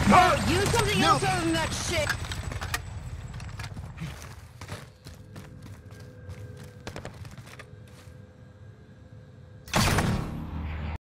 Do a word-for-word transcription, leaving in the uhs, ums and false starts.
No, use something No. else other than that shit.